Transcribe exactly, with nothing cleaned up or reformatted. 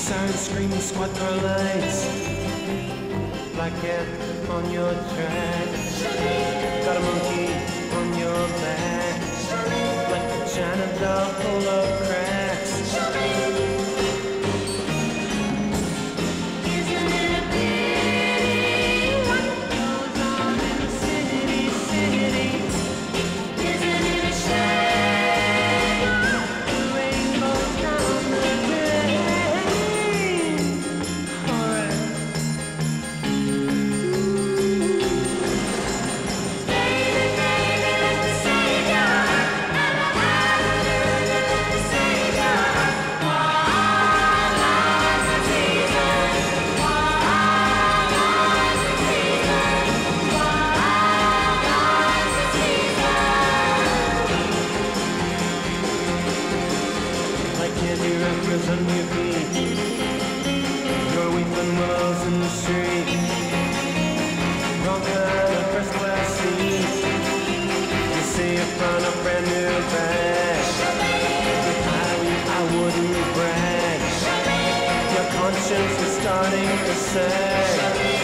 Sirens screaming, squad car lights, black cat on your track, got a monkey on your back, like a China doll full of cracks. Isn't it a pity what goes on in the city, city? Isn't it a shame the rainbows down the drain? Alright. Baby, baby, let me save ya. La la la la la, let me save ya. Why lies a teaser? Why lies a teaser? Why lies a teaser? Like candy wrappers on your feet, you're weeping willows in the street. Wrong kind of first class seat. You see you found a brand new bag. If I were you, I wouldn't brag. Your conscience is starting to sag.